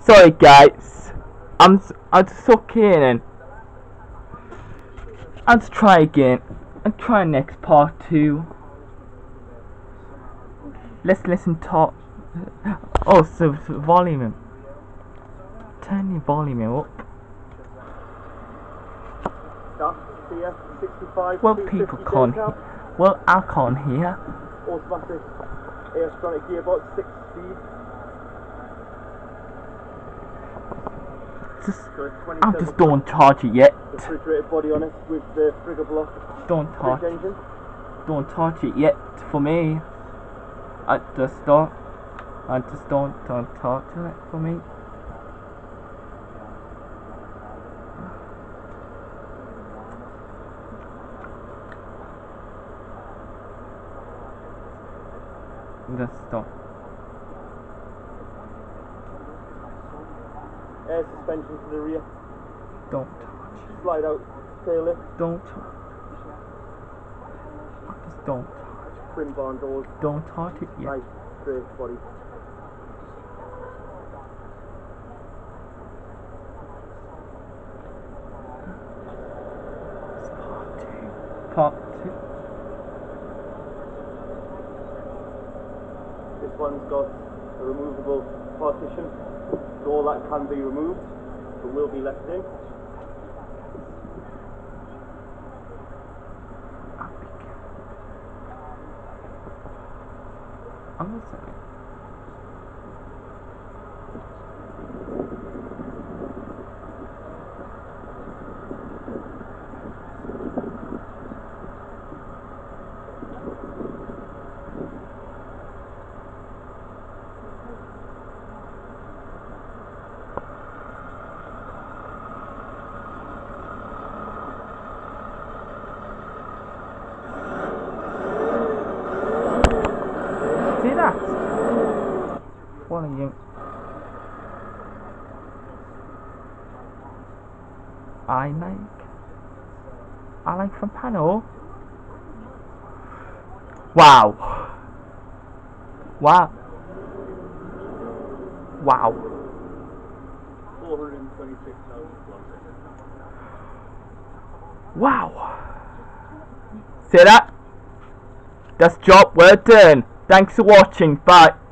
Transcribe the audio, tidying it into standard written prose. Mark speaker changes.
Speaker 1: Sorry guys, I'm sucking in. Let's try again. And try next part 2. Let's listen to. Oh, so volume. Turn your volume up. Well, people can't hear. Well, I can't hear.
Speaker 2: Automatic aerotronic gearbox, 6 speed.
Speaker 1: I just don't charge it yet.
Speaker 2: Refrigerated body on it with the frigger block.
Speaker 1: Don't charge it yet for me. I just don't talk to it for me. Just stop.
Speaker 2: Air suspension to the rear.
Speaker 1: Don't touch.
Speaker 2: Slide out tail lift.
Speaker 1: Don't touch. Just don't touch.
Speaker 2: Twin barn doors.
Speaker 1: Don't touch it yet.
Speaker 2: Nice straight body.
Speaker 1: It's part 2.
Speaker 2: This one's got a removable partition, so all that can be removed, but will be left in.
Speaker 1: I'm sorry. See that? Volume. I like from panel. Wow. Wow. Wow.
Speaker 2: 426,000 kilometers.
Speaker 1: Wow. See that? That's job well done. Thanks for watching. Bye.